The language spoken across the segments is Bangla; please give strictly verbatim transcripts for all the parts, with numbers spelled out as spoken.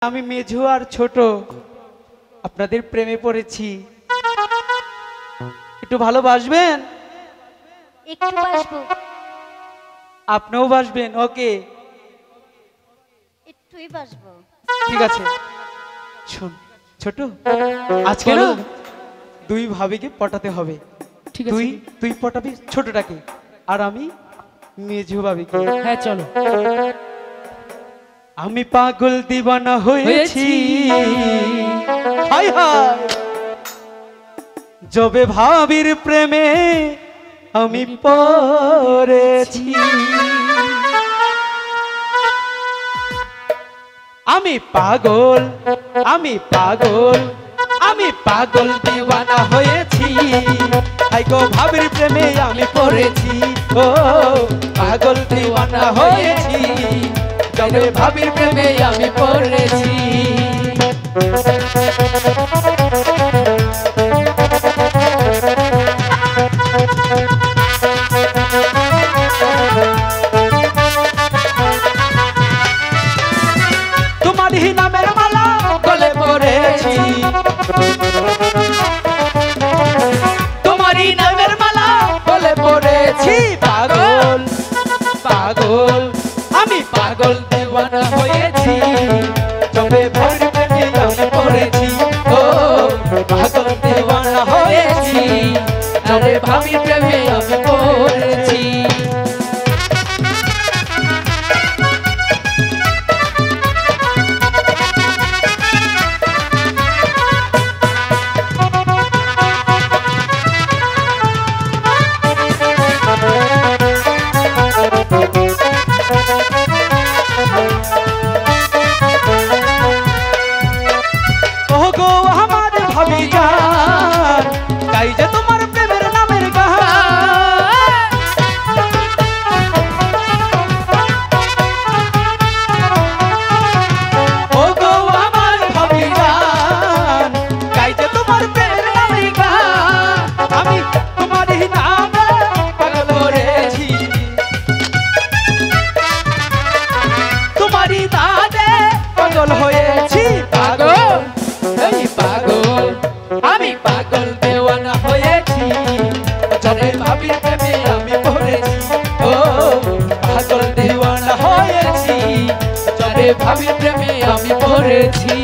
আমি মেঝো আর ছোট আপনাদের প্রেমে পড়েছি, একটু ভালোবাসবেন? একটু বাসবো। আপনিও বাসবেন? ওকে, একটুই বাসবো। ঠিক আছে। শোন ছোট, আজকে না দুই ভাবিকে পটাতে হবে। ঠিক তুই আছে, তুই পটাবি ছোটটাকে, আর আমি মেঝো ভাবিকে। হ্যাঁ চলো। আমি পাগল দিবানা হয়েছি, হায় হায় যবে ভাবির প্রেমে আমি পড়েছি। আমি পাগল, আমি পাগল, আমি পাগল দিবানা হয়েছি, হাই গো ভাবির প্রেমে আমি পড়েছি। ও পাগল দিবানা হয়েছি, যবে ভাবির প্রেমে আমি পড়েছি। তোমারই নামের মালা গলে পড়েছি, তোমারই নামের মালা গলে পড়েছি। পাগল পাগল, আমি পাগল দিওয়ানা হয়েছি, যবে ভাবির প্রেমে আমি পড়েছি। ও পাগল দিওয়ানা হয়েছি, যবে ভাবির প্রেমে আমি পড়েছি। গাই যে তোমার প্রেমের নামের গান, ও গো আমার ভাবি গান, গাই যে তোমার প্রেমের নামের গান। আমি তোমারই নামে পাগল হয়েছি, তোমারই নামে পাগল হয়েছি। পাগল, এই পাগল, আমি পাগল দেওয়ানা হয়েছি, যবে ভাবির প্রেমে আমি পড়েছি। ও পাগল দেওয়ানা হয়েছি, যবে ভাবির প্রেমে আমি পড়েছি।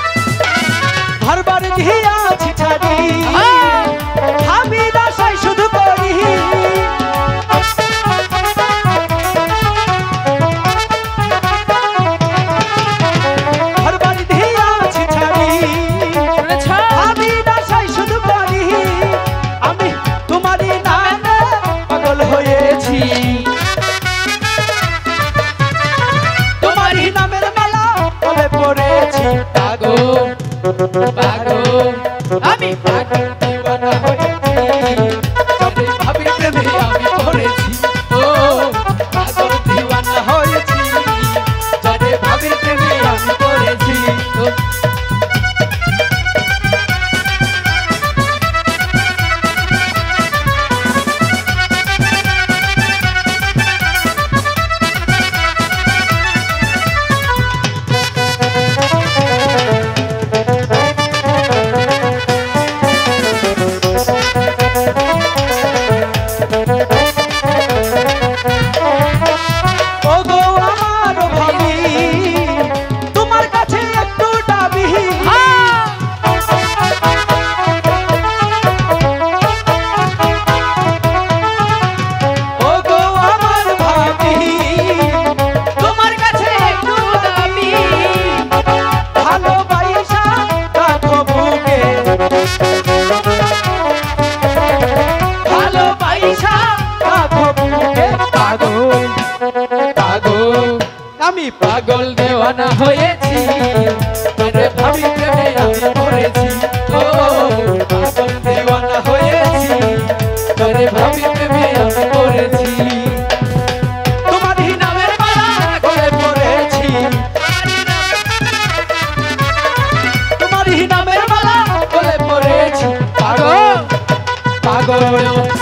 ঘরবার দিয়াছি ছাড়ি, আমি দাসাই শুধু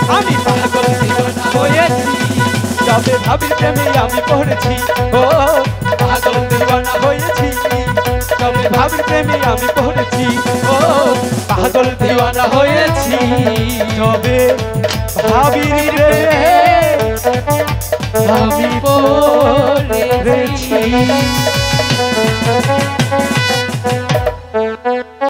আমি পাগল দিওয়ানা হয়েছি তবে ভাবির প্রেমে আমি পড়েছি ও পাগল দিওয়ানা হয়েছি তবে ভাবির প্রেমে আমি পড়েছি ও পাগল দিওয়ানা হয়েছি তবে ভাবির প্রেমে আমি পড়েছি